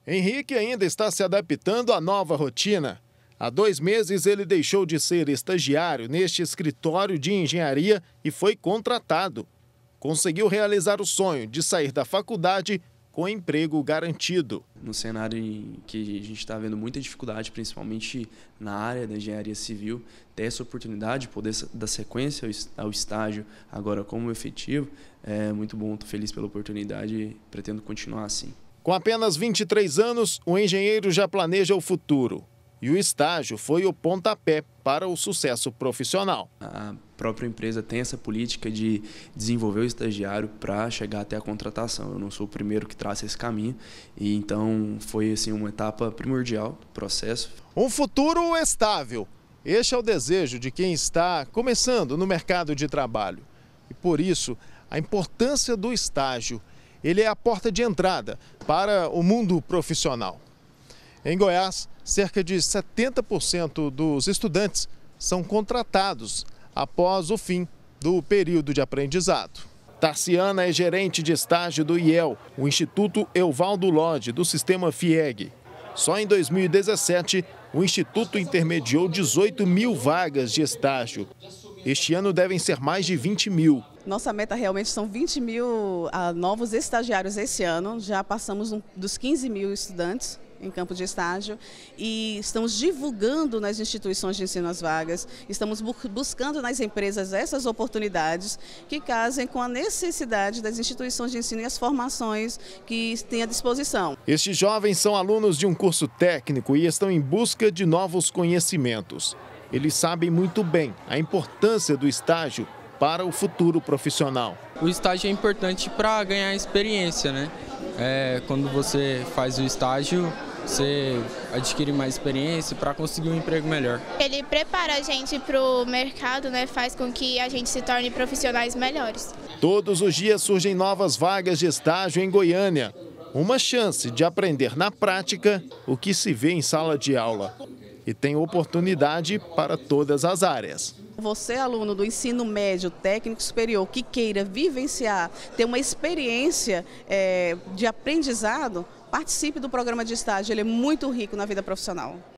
Henrique ainda está se adaptando à nova rotina. Há 2 meses ele deixou de ser estagiário neste escritório de engenharia e foi contratado. Conseguiu realizar o sonho de sair da faculdade com emprego garantido. No cenário em que a gente está vendo muita dificuldade, principalmente na área da engenharia civil, ter essa oportunidade de poder dar sequência ao estágio agora como efetivo, é muito bom, estou feliz pela oportunidade e pretendo continuar assim. Com apenas 23 anos, o engenheiro já planeja o futuro. E o estágio foi o pontapé para o sucesso profissional. A própria empresa tem essa política de desenvolver o estagiário para chegar até a contratação. Eu não sou o primeiro que traça esse caminho, e então foi assim, uma etapa primordial do processo. Um futuro estável. Este é o desejo de quem está começando no mercado de trabalho. E por isso, a importância do estágio. Ele é a porta de entrada para o mundo profissional. Em Goiás, cerca de 70% dos estudantes são contratados após o fim do período de aprendizado. Tarciana é gerente de estágio do IEL, o Instituto Evaldo Lodge, do sistema FIEG. Só em 2017, o Instituto intermediou 18 mil vagas de estágio. Este ano devem ser mais de 20 mil. Nossa meta realmente são 20 mil novos estagiários esse ano. Já passamos dos 15 mil estudantes em campo de estágio e estamos divulgando nas instituições de ensino as vagas, estamos buscando nas empresas essas oportunidades que casem com a necessidade das instituições de ensino e as formações que têm à disposição. Estes jovens são alunos de um curso técnico e estão em busca de novos conhecimentos. Eles sabem muito bem a importância do estágio para o futuro profissional. O estágio é importante para ganhar experiência, né? Quando você faz o estágio, você adquire mais experiência para conseguir um emprego melhor. Ele prepara a gente para o mercado, né? Faz com que a gente se torne profissionais melhores. Todos os dias surgem novas vagas de estágio em Goiânia. Uma chance de aprender na prática o que se vê em sala de aula. E tem oportunidade para todas as áreas. Você, aluno do ensino médio, técnico superior, que queira vivenciar, ter uma experiência de aprendizado, participe do programa de estágio, ele é muito rico na vida profissional.